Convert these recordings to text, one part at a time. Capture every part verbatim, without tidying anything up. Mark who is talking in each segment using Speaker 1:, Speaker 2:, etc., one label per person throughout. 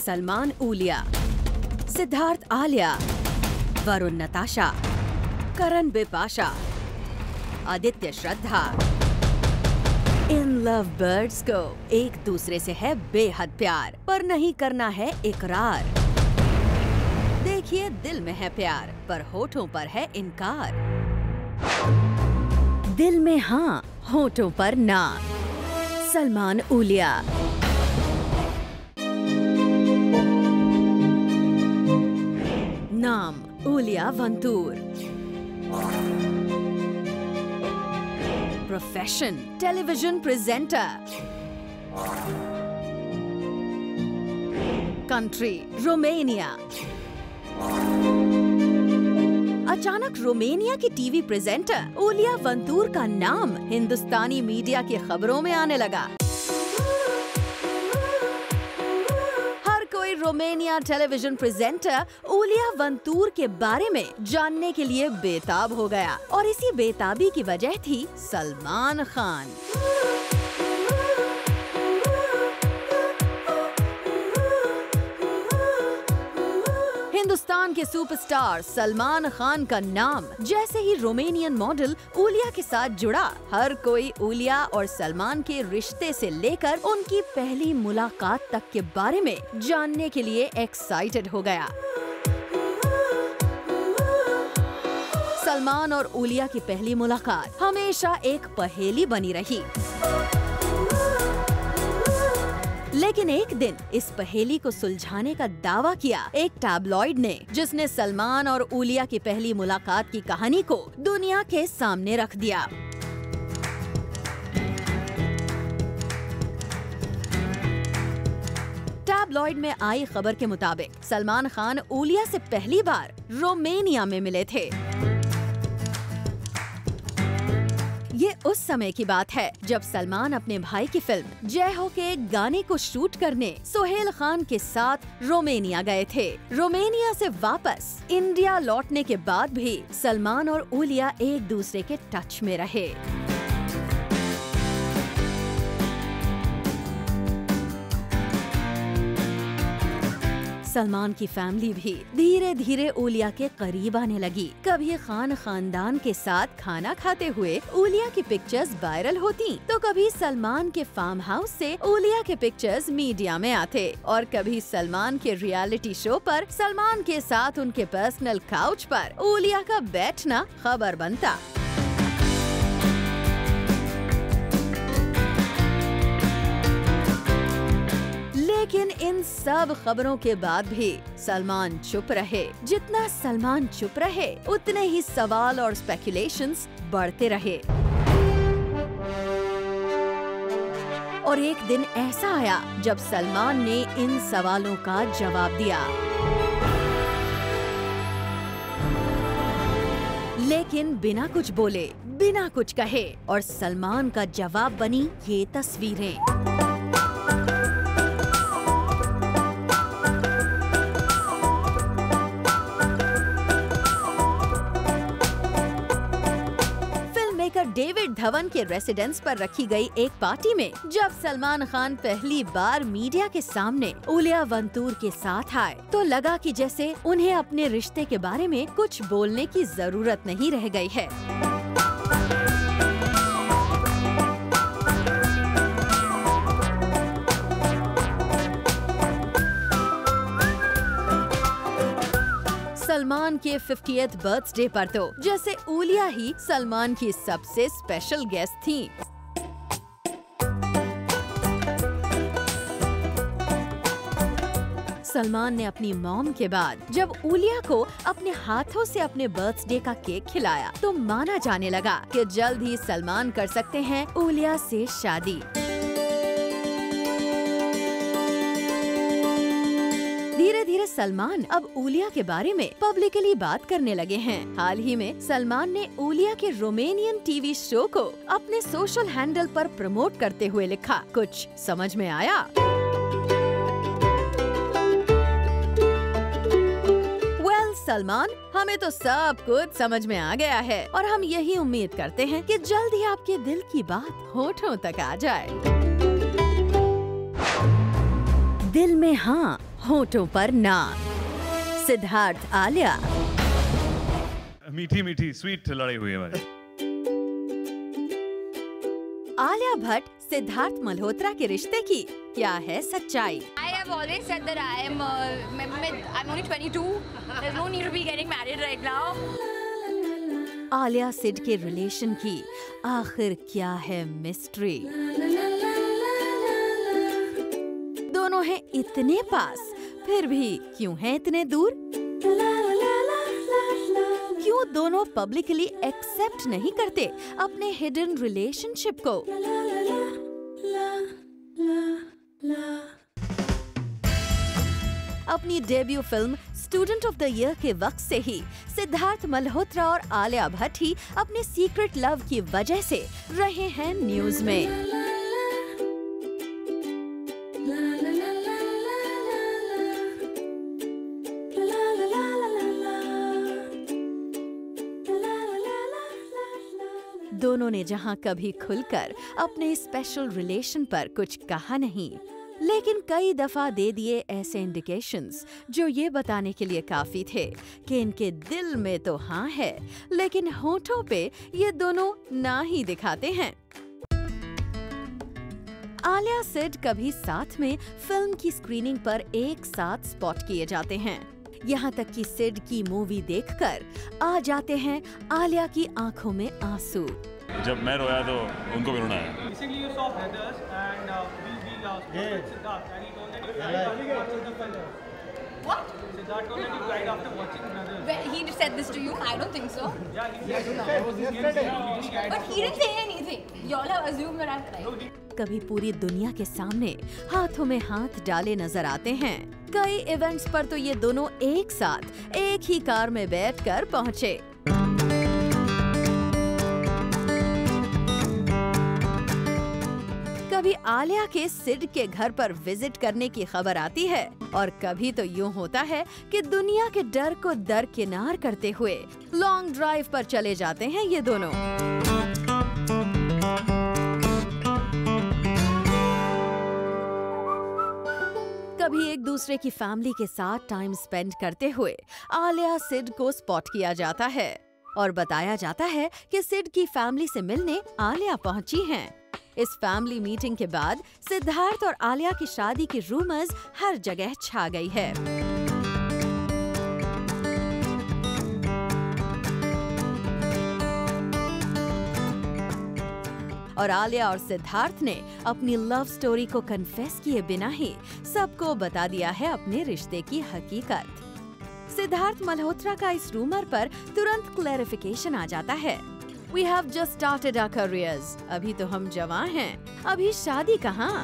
Speaker 1: Salman Iulia, Siddharth Alia, Varun Natasha, Karan Bipasha, Aditya Shraddha. इन love birds को एक दूसरे से है बेहद प्यार, पर नहीं करना है इकरार। देखिए, दिल में है प्यार पर होठों पर है इनकार। दिल में हाँ, होठों पर ना। सलमान ऊलिया। नाम Iulia Vantur. Profession television presenter. Country Romania. अचानक रोमेनिया की टीवी प्रेजेंटर ऊलिया वंतूर का नाम हिंदुस्तानी मीडिया की खबरों में आने लगा। हर कोई Romania television presenter Iulia Vantur के बारे में जानने के लिए बेताब हो गया, और इसी बेताबी की वजह थी सलमान खान। हिंदुस्तान के सुपरस्टार सलमान खान का नाम जैसे ही रोमेनियन मॉडल ऊलिया के साथ जुड़ा, हर कोई ऊलिया और सलमान के रिश्ते से लेकर उनकी पहली मुलाकात तक के बारे में जानने के लिए एक्साइटेड हो गया। सलमान और ऊलिया की पहली मुलाकात हमेशा एक पहेली बनी रही। लेकिन एक दिन इस पहेली को सुलझाने का दावा किया एक टैबलॉइड ने, जिसने सलमान और ऊलिया की पहली मुलाकात की कहानी को दुनिया के सामने रख दिया। टैबलॉइड में आई खबर के मुताबिक सलमान खान ऊलिया से पहली बार रोमेनिया में मिले थे। ये उस समय की बात है जब सलमान अपने भाई की फिल्म जय हो के एक गाने को शूट करने सोहेल खान के साथ रोमेनिया गए थे। रोमेनिया से वापस इंडिया लौटने के बाद भी सलमान और ऊलिया एक दूसरे के टच में रहे। सलमान की फैमिली भी धीरे धीरे ऊलिया के करीब आने लगी। कभी खान खानदान के साथ खाना खाते हुए ऊलिया की पिक्चर्स वायरल होती, तो कभी सलमान के फार्म हाउस से ऊलिया के पिक्चर्स मीडिया में आते, और कभी सलमान के रियलिटी शो पर सलमान के साथ उनके पर्सनल काउच पर ऊलिया का बैठना खबर बनता। लेकिन इन सब खबरों के बाद भी सलमान चुप रहे। जितना सलमान चुप रहे, उतने ही सवाल और स्पेकुलेशंस बढ़ते रहे। और एक दिन ऐसा आया जब सलमान ने इन सवालों का जवाब दिया। लेकिन बिना कुछ बोले, बिना कुछ कहे, और सलमान का जवाब बनी ये तस्वीरें। डेविड धवन के रेसिडेंस पर रखी गई एक पार्टी में जब सलमान खान पहली बार मीडिया के सामने ऊलिया वंतूर के साथ आए, तो लगा कि जैसे उन्हें अपने रिश्ते के बारे में कुछ बोलने की जरूरत नहीं रह गई है। सलमान के फिफ्टियथ बर्थडे पर तो जैसे ऊलिया ही सलमान की सबसे स्पेशल गेस्ट थी। सलमान ने अपनी मॉम के बाद जब ऊलिया को अपने हाथों से अपने बर्थडे का केक खिलाया, तो माना जाने लगा कि जल्द ही सलमान कर सकते हैं ऊलिया से शादी। धीरे धीरे सलमान अब ऊलिया के बारे में पब्लिकली बात करने लगे हैं। हाल ही में सलमान ने ऊलिया के रोमेनियन टीवी शो को अपने सोशल हैंडल पर प्रमोट करते हुए लिखा, कुछ समझ में आया? वेल सलमान, हमें तो सब कुछ समझ में आ गया है, और हम यही उम्मीद करते हैं कि जल्द ही आपके दिल की बात होठों तक आ जाए। दिल में हाँ, होठों पर नाम, सिद्धार्थ आलिया।
Speaker 2: मीठी मीठी स्वीट लड़ाई हुई है हमारी।
Speaker 1: आलिया भट्ट सिद्धार्थ मल्होत्रा के रिश्ते की क्या है सच्चाई?
Speaker 3: I have always said that I am uh, I'm only twenty-two. There's no need to be getting married right now.
Speaker 1: Alia Sid के रिलेशन की आखिर क्या है मिस्ट्री? दोनों हैं इतने पास, फिर भी क्यों हैं इतने दूर? क्यों दोनों पब्लिकली एक्सेप्ट नहीं करते अपने हिडन रिलेशनशिप को? अपनी debut film student of the year के वक्त से ही सिद्धार्थ मल्होत्रा और आलिया भट्ट ही अपने सीक्रेट लव की वजह से रहे हैं न्यूज में। दोनों ने जहां कभी खुलकर अपने स्पेशल रिलेशन पर कुछ कहा नहीं, लेकिन कई दफा दे दिए ऐसे इंडिकेशंस जो ये बताने के लिए काफी थे कि इनके दिल में तो हाँ है, लेकिन होठों पे ये दोनों ना ही दिखाते हैं। आलिया सिड कभी साथ में फिल्म की स्क्रीनिंग पर एक साथ स्पॉट किए जाते हैं, यहाँ तक कि सिड की मूवी देखकर आ जाते हैं आलिया की आंखों में आंसू।
Speaker 2: जब मैं रोया तो उनको भी रोना है।
Speaker 4: Basically, you saw Heathers and uh, we we uh, spoke with Siddharth and he told that he cried after watching the film.
Speaker 3: What?
Speaker 4: Siddharth told that he cried after watching Heathers.
Speaker 3: Well, he said this to you? I don't think so.
Speaker 4: Yeah, he said that.
Speaker 3: But he didn't say anything. You all have assumed that I'm crying.
Speaker 1: कभी पूरी दुनिया के सामने हाथों में हाथ डाले नजर आते हैं, कई इवेंट्स पर तो ये दोनों एक साथ एक ही कार में बैठकर पहुंचे। कभी आलिया के सिड के घर पर विजिट करने की खबर आती है और कभी तो यूं होता है कि दुनिया के डर को दरकिनार करते हुए लॉन्ग ड्राइव पर चले जाते हैं ये दोनों। कभी एक दूसरे की फैमिली के साथ टाइम स्पेंड करते हुए आलिया सिड को स्पॉट किया जाता है और बताया जाता है कि सिड की फैमिली से मिलने आलिया पहुंची हैं। इस फैमिली मीटिंग के बाद सिद्धार्थ और आलिया की शादी की रूमर्स हर जगह छा गई है। और आलिया और सिद्धार्थ ने अपनी लव स्टोरी को कन्फेस किए बिना ही सबको बता दिया है अपने रिश्ते की हकीकत। सिद्धार्थ मल्होत्रा का इस रूमर पर तुरंत क्लैरिफिकेशन आ जाता है। We have just started our careers. अभी तो हम जवान हैं, अभी शादी कहाँ?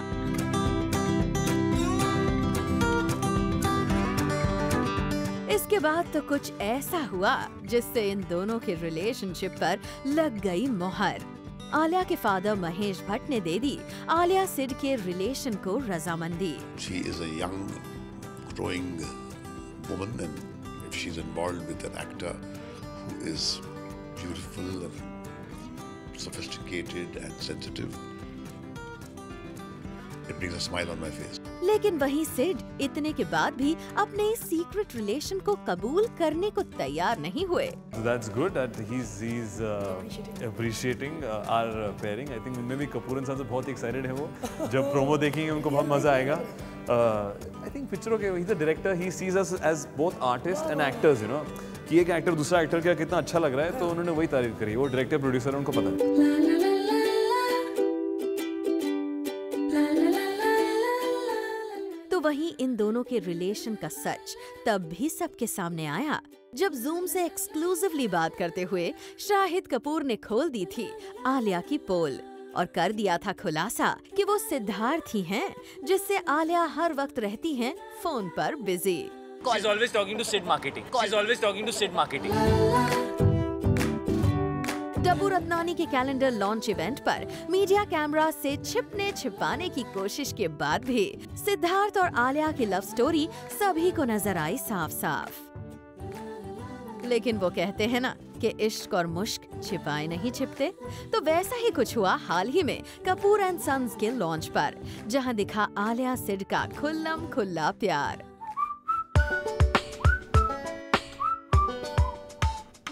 Speaker 1: इसके बाद तो कुछ ऐसा हुआ जिससे इन दोनों के रिलेशनशिप पर लग गई मोहर। आलिया के फादर महेश भट्ट ने दे दी आलिया सिड के रिलेशन को रजामंदी।
Speaker 5: She is a young, growing woman, and if she's involved with an actor who is beautiful and sophisticated and sensitive, it brings a smile on my face.
Speaker 1: लेकिन वहीं सिड इतने के बाद भी अपने इस सीक्रेट रिलेशन को कबूल करने को तैयार नहीं हुए।
Speaker 2: So that's good that he's he's uh, appreciating uh, our pairing. I think उनमें भी कपूर एंड सन्स बहुत एक्साइटेड है वो। जब प्रोमो देखेंगे उनको बहुत मजा आएगा। uh, I think पिक्चरों के he's the director. He sees us as both artists and actors, you know. कि एक एक्टर दूसरा एक्टर का कितना अच्छा लग रहा है, तो उन्होंने वही तारीफ करी। वो डायरेक्टर प्रोड्यूसर उनको पता है।
Speaker 1: तो वहीं इन दोनों के रिलेशन का सच तब भी सबके सामने आया जब जूम से एक्सक्लूसिवली बात करते हुए शाहिद कपूर ने खोल दी थी आलिया की पोल और कर दिया था खुलासा कि वो सिद्धार्थ ही हैं जिससे आलिया हर वक्त रहती हैं फोन पर busy.
Speaker 6: She's always talking to Sid Marketing. She's always talking to Sid Marketing.
Speaker 1: Dabboo Ratnani के कैलेंडर लॉन्च इवेंट पर मीडिया कैमरा से छिपने छिपाने की कोशिश के बाद भी सिद्धार्थ और आलिया की लव स्टोरी सभी को नजर आई साफ साफ। लेकिन वो कहते हैं ना कि इश्क और मुश्क छिपाए नहीं छिपते, तो वैसा ही कुछ हुआ हाल ही में कपूर एंड सन्स के लॉन्च पर, जहां दिखा आलिया सिड का खुल्लम खुल्ला प्यार।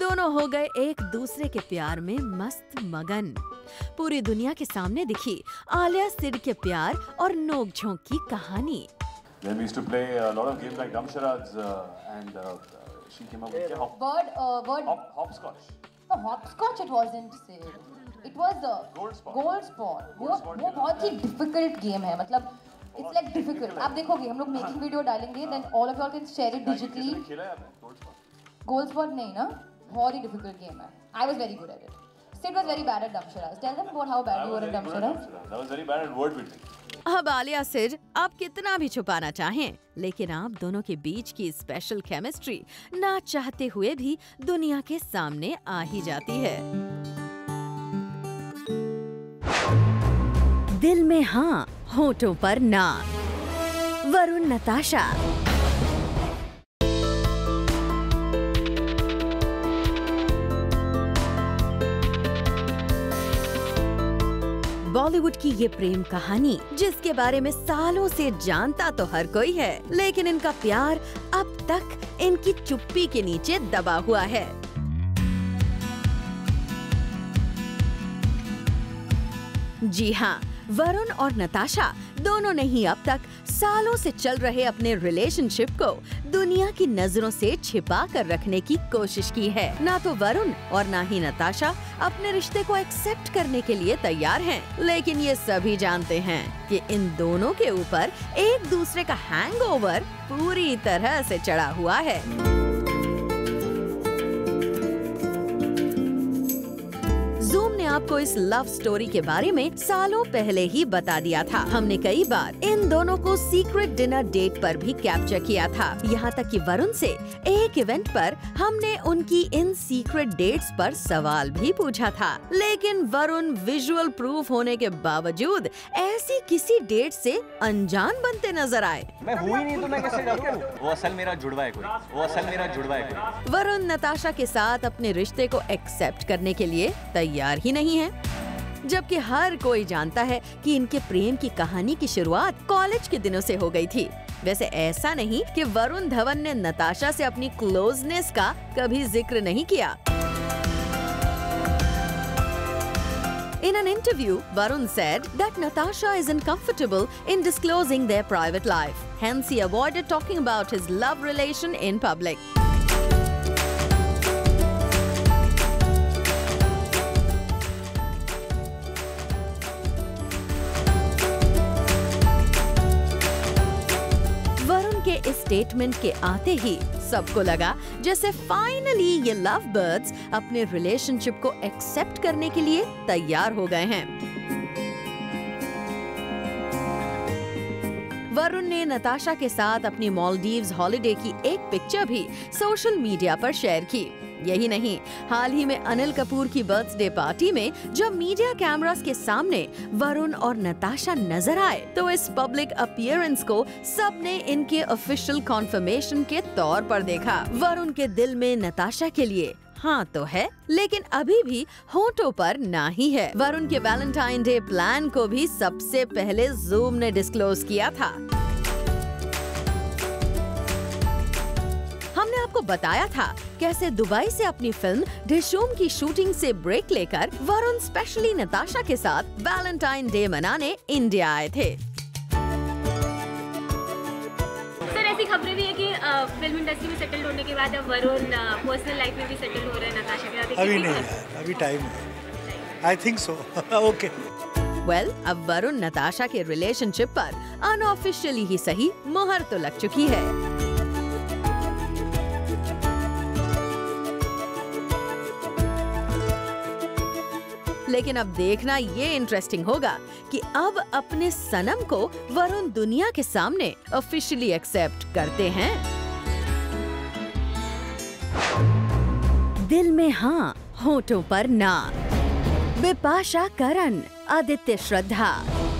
Speaker 1: दोनों हो गए एक दूसरे के प्यार में मस्त मगन। पूरी दुनिया के सामने दिखी आलिया सिड के प्यार और नोक-झोंक की कहानी।
Speaker 2: Then we used to play a lot of games like Dumb Charades, uh, and uh, she came up with hop,
Speaker 7: Bird, uh, bird.
Speaker 2: hop, hopscotch.
Speaker 7: No, hopscotch it wasn't. Say. It was the
Speaker 2: Gold Spot.
Speaker 7: Gold Spot. वो
Speaker 2: Gold Spot
Speaker 7: वो बहुत ही difficult game है, मतलब it's like difficult. आप देखोगे हम लोग making video डालेंगे, then all of y'all can share it digitally.
Speaker 2: खेला है आपने Gold Spot?
Speaker 7: Gold Spot नहीं ना, बहुत ही difficult game है. I was very good at it. Sid was very bad at Dumb Charades. Tell them about how bad you were at Dumb Charades.
Speaker 2: I was very bad at word building.
Speaker 1: अब आलिया सिड आप कितना भी छुपाना चाहें, लेकिन आप दोनों के बीच की स्पेशल केमिस्ट्री ना चाहते हुए भी दुनिया के सामने आ ही जाती है। दिल में हाँ, होठों पर ना। वरुण नताशा। बॉलीवुड की ये प्रेम कहानी जिसके बारे में सालों से जानता तो हर कोई है, लेकिन इनका प्यार अब तक इनकी चुप्पी के नीचे दबा हुआ है। जी हाँ, वरुण और नताशा दोनों ने ही अब तक सालों से चल रहे अपने रिलेशनशिप को दुनिया की नजरों से छिपा कर रखने की कोशिश की है। ना तो वरुण और ना ही नताशा अपने रिश्ते को एक्सेप्ट करने के लिए तैयार हैं, लेकिन ये सभी जानते हैं कि इन दोनों के ऊपर एक दूसरे का हैंगओवर पूरी तरह से चढ़ा हुआ है। ज़ूम ने आपको इस लव स्टोरी के बारे में सालों पहले ही बता दिया था। हमने कई बार इन दोनों को सीक्रेट डिनर डेट पर भी कैप्चर किया था। यहाँ तक कि वरुण से एक इवेंट पर हमने उनकी इन सीक्रेट डेट्स पर सवाल भी पूछा था, लेकिन वरुण विजुअल प्रूफ होने के बावजूद ऐसी किसी डेट से अनजान बनते नजर आए।
Speaker 6: मैं हुई नहीं तो मैं कैसे डरूं? वो असल मेरा जुड़वा है कोई। वो असल मेरा जुड़वा है कोई।
Speaker 1: वरुण नताशा के साथ अपने रिश्ते को एक्सेप्ट करने के लिए तैयार ही नहीं है, जबकि हर कोई जानता है कि इनके प्रेम की कहानी की शुरुआत कॉलेज के दिनों से हो गई थी। वैसे ऐसा नहीं कि वरुण धवन ने नताशा से अपनी क्लोजनेस का कभी जिक्र नहीं किया। In an interview, Varun said that Natasha isn't comfortable in disclosing their private life. Hence, he avoided talking about his love relation in public. Varun के इस स्टेटमेंट के आते ही सबको लगा जैसे फाइनली ये लव बर्ड्स अपने रिलेशनशिप को एक्सेप्ट करने के लिए तैयार हो गए हैं। वरुण ने नताशा के साथ अपनी मालदीव्स हॉलिडे की एक पिक्चर भी सोशल मीडिया पर शेयर की। यही नहीं, हाल ही में अनिल कपूर की बर्थडे पार्टी में जब मीडिया कैमरास के सामने वरुण और नताशा नजर आए तो इस पब्लिक अपीयरेंस को सबने इनके ऑफिशियल कॉन्फर्मेशन के तौर पर देखा। वरुण के दिल में नताशा के लिए हाँ तो है, लेकिन अभी भी होठों पर ना ही है। वरुण के वैलेंटाइन डे प्लान को भी सबसे पहले ज़ूम ने डिस्क्लोज किया था। हमने आपको बताया था कैसे दुबई से अपनी फिल्म डिशूम की शूटिंग से ब्रेक लेकर वरुण स्पेशली नताशा के साथ वैलेंटाइन डे मनाने इंडिया आए थे।
Speaker 8: सर, ऐसी खबरें भी है कि फिल्म इंडस्ट्री में सेटल होने के बाद अब वरुण पर्सनल लाइफ में भी सेटल हो रहे हैं नताशा के साथ।
Speaker 9: अभी नहीं यार, अभी टाइम है। I think so. Okay.
Speaker 1: Well, अब वरुण नताशा के रिलेशनशिप पर अनऑफिशियली ही सही मुहर तो लग चुकी है। लेकिन अब देखना ये इंटरेस्टिंग होगा कि अब अपने सनम को वरुण दुनिया के सामने ऑफिशियली एक्सेप्ट करते हैं। दिल में हाँ, होठों पर ना। बिपाशा करन, आदित्य श्रद्धा।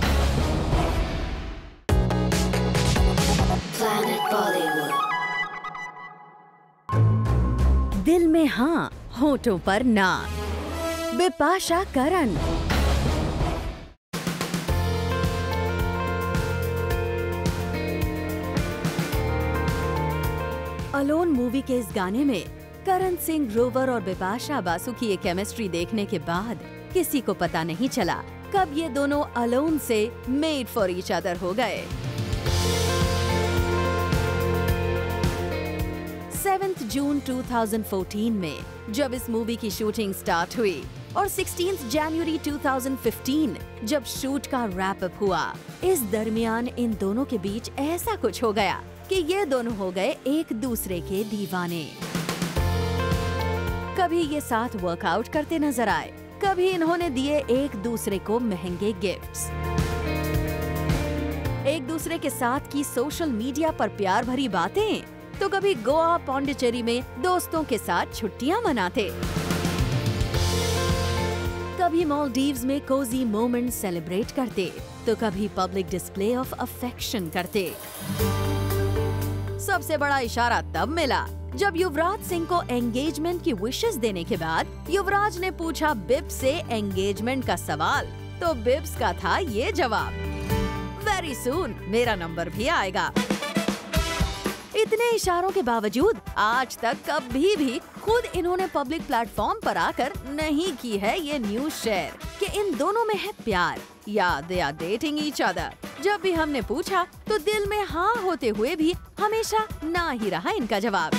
Speaker 1: दिल में हाँ, होठों पर ना। बिपाशा करन। अलोन मूवी के इस गाने में करण सिंह ग्रोवर और बिपाशा बासु की ये केमिस्ट्री देखने के बाद किसी को पता नहीं चला कब ये दोनों अलोन से मेड फॉर ईच अदर हो गए। सेवेंथ जून दो हज़ार चौदह में जब इस मूवी की शूटिंग स्टार्ट हुई और सिक्सटीन्थ जनवरी दो हज़ार पंद्रह जब शूट का रैप अप हुआ, इस दरमियान इन दोनों के बीच ऐसा कुछ हो गया कि ये दोनों हो गए एक दूसरे के दीवाने। कभी ये साथ वर्कआउट करते नजर आए, कभी इन्होंने दिए एक दूसरे को महंगे गिफ्ट्स, एक दूसरे के साथ की सोशल मीडिया पर प्यार भरी बातें, तो कभी गोवा पौंडीचेरी में दोस्तों के साथ छुट्टियां मनाते, कभी मालदीव्स में कोजी मोमेंट सेलिब्रेट करते, तो कभी पब्लिक डिस्प्ले ऑफ अफेक्शन करते। सबसे बड़ा इशारा तब मिला जब युवराज सिंह को एंगेजमेंट की विशेस देने के बाद युवराज ने पूछा बिब्स से एंगेजमेंट का सवाल, तो बिब्स का था ये जवाब, वेरी सून मेरा नंबर भी आएगा। इतने इशारों के बावजूद आज तक कभी भी खुद इन्होंने पब्लिक प्लेटफॉर्म पर आकर नहीं की है ये न्यूज शेयर कि इन दोनों में है प्यार या they are dating each other. जब भी हमने पूछा तो दिल में हाँ होते हुए भी हमेशा ना ही रहा इनका जवाब।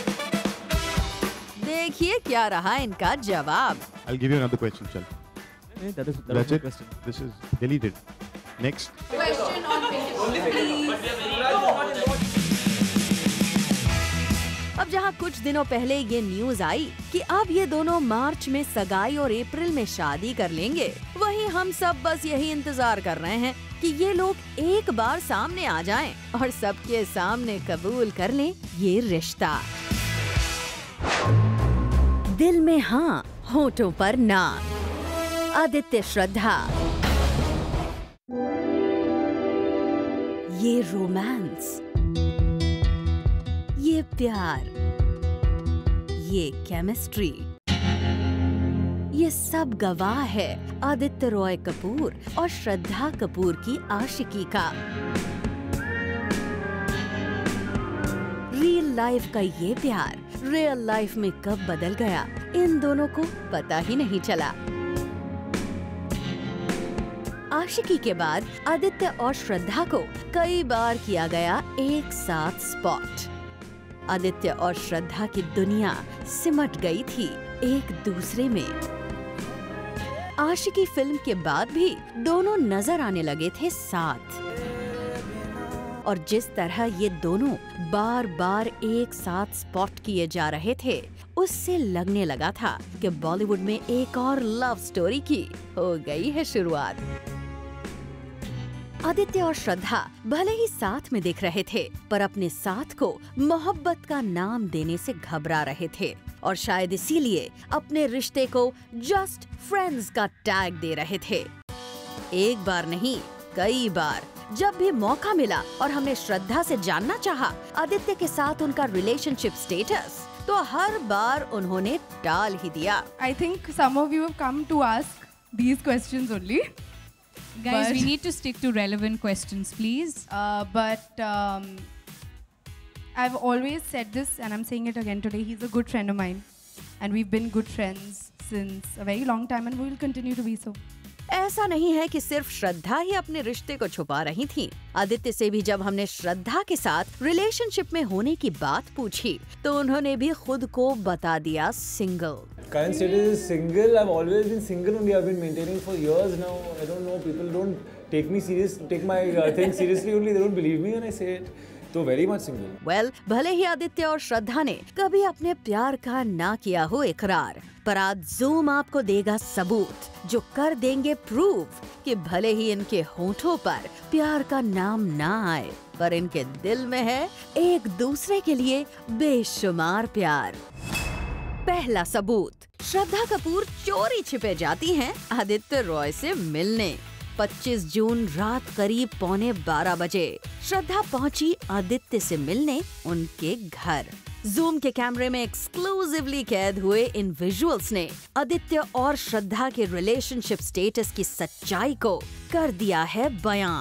Speaker 1: देखिए क्या रहा इनका जवाब।
Speaker 10: I'll give you another question, chal.
Speaker 11: That is, that
Speaker 10: That's
Speaker 11: is
Speaker 10: it.
Speaker 11: question.
Speaker 10: This is deleted. Next.
Speaker 7: Question on
Speaker 1: अब जहाँ कुछ दिनों पहले ये न्यूज आई कि अब ये दोनों मार्च में सगाई और अप्रैल में शादी कर लेंगे, वहीं हम सब बस यही इंतजार कर रहे हैं कि ये लोग एक बार सामने आ जाएं और सबके सामने कबूल कर लें ये रिश्ता। दिल में हाँ, होठों पर ना। आदित्य श्रद्धा। ये रोमांस, ये प्यार, ये केमिस्ट्री, ये सब गवाह है आदित्य रॉय कपूर और श्रद्धा कपूर की आशिकी का। रियल लाइफ का ये प्यार रियल लाइफ में कब बदल गया, इन दोनों को पता ही नहीं चला। आशिकी के बाद आदित्य और श्रद्धा को कई बार किया गया एक साथ स्पॉट। आदित्य और श्रद्धा की दुनिया सिमट गई थी एक दूसरे में। आशिकी फिल्म के बाद भी दोनों नजर आने लगे थे साथ, और जिस तरह ये दोनों बार बार एक साथ स्पॉट किए जा रहे थे, उससे लगने लगा था कि बॉलीवुड में एक और लव स्टोरी की हो गई है शुरुआत। आदित्य और श्रद्धा भले ही साथ में दिख रहे थे, पर अपने साथ को मोहब्बत का नाम देने से घबरा रहे थे, और शायद इसीलिए अपने रिश्ते को जस्ट फ्रेंड्स का टैग दे रहे थे। एक बार नहीं, कई बार जब भी मौका मिला और हमने श्रद्धा से जानना चाहा आदित्य के साथ उनका रिलेशनशिप स्टेटस, तो हर बार उन्होंने टाल ही दिया।
Speaker 12: I think some of you have come to ask these questions only.
Speaker 13: Guys,
Speaker 12: but,
Speaker 13: we need to stick to relevant questions, please.
Speaker 12: Uh, but um, I've always said this, and I'm saying it again today. He's a good friend of mine, and we've been good friends since a very long time, and we will continue to be so.
Speaker 1: ऐसा नहीं है कि सिर्फ श्रद्धा ही अपने रिश्ते को छुपा रही थी। आदित्य से भी जब हमने श्रद्धा के साथ रिलेशनशिप में होने की बात पूछी, तो उन्होंने भी खुद को बता दिया single.
Speaker 14: Current status is single. I've always been single only. I've been maintaining for years now. I don't know. People don't take me serious, take my uh, thing seriously only. They don't believe me when I say it. तो very much single.
Speaker 1: Well, भले ही आदित्य और श्रद्धा ने कभी अपने प्यार का ना किया हो इकरार, पर आज जूम आपको देगा सबूत जो कर देंगे प्रूव कि भले ही इनके होठों पर प्यार का नाम ना आए, पर इनके दिल में है एक दूसरे के लिए बेशुमार प्यार। पहला सबूत, श्रद्धा कपूर चोरी छिपे जाती हैं आदित्य रॉय से मिलने। पच्चीस जून रात करीब पौने बारह बजे श्रद्धा पहुंची आदित्य से मिलने उनके घर। जूम के कैमरे में एक्सक्लूसिवली कैद हुए इन विजुअल्स ने आदित्य और श्रद्धा के रिलेशनशिप स्टेटस की सच्चाई को कर दिया है बयां।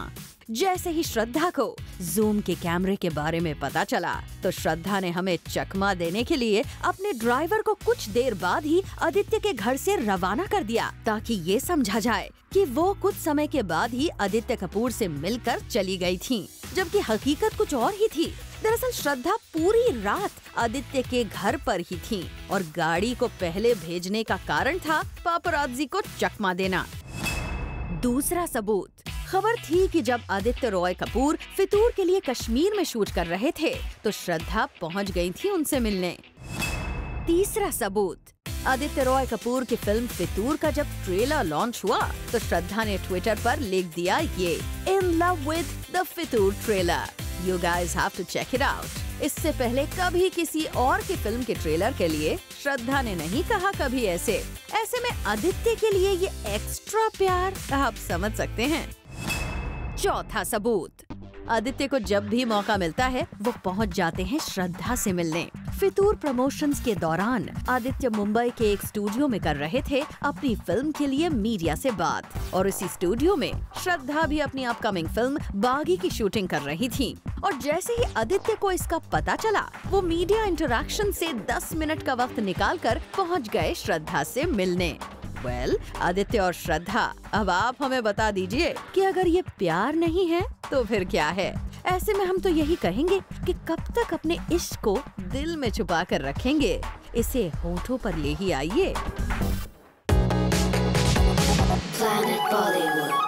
Speaker 1: जैसे ही श्रद्धा को जूम के कैमरे के बारे में पता चला तो श्रद्धा ने हमें चकमा देने के लिए अपने ड्राइवर को कुछ देर बाद ही आदित्य के घर से रवाना कर दिया ताकि ये समझा जाए कि वो कुछ समय के बाद ही आदित्य कपूर से मिलकर चली गई थीं, जबकि हकीकत कुछ और ही थी। दरअसल श्रद्धा पूरी रात आदित्य के घर पर ही थीं और गाड़ी को पहले भेजने का कारण था पापरात्जी को चकमा देना। दूसरा सबूत, खबर थी कि जब आदित्य रॉय कपूर फितूर के लिए कश्मीर में शूट कर रहे थे तो श्रद्धा पहुंच गई थी उनसे मिलने। तीसरा सबूत, आदित्य रॉय कपूर की फिल्म फितूर का जब ट्रेलर लॉन्च हुआ तो श्रद्धा ने ट्विटर पर लिख दिया ये in love with the Fitoor trailer, you guys have to check it out. इससे पहले कभी किसी और की फिल्म के ट्रेलर के लिए श्रद्धा ने नहीं कहा कभी ऐसे। ऐसे में आदित्य के लिए ये एक्स्ट्रा प्यार आप समझ सकते हैं। चौथा सबूत, आदित्य को जब भी मौका मिलता है वो पहुंच जाते हैं श्रद्धा से मिलने। फितूर प्रमोशंस के दौरान आदित्य मुंबई के एक स्टूडियो में कर रहे थे अपनी फिल्म के लिए मीडिया से बात और इसी स्टूडियो में श्रद्धा भी अपनी अपकमिंग फिल्म बागी की शूटिंग कर रही थी। और जैसे ही आदित्य को इसका पता चला वो मीडिया इंटरैक्शन से दस मिनट का वक्त निकालकर पहुंच गए श्रद्धा से मिलने। वेल well, आदित्य और श्रद्धा, अब आप हमें बता दीजिए कि अगर ये प्यार नहीं है तो फिर क्या है? ऐसे में हम तो यही कहेंगे कि कब तक अपने इश्क को दिल में छुपा कर रखेंगे, इसे होठों पर ले ही आइए।
Speaker 11: Planet Bollywood.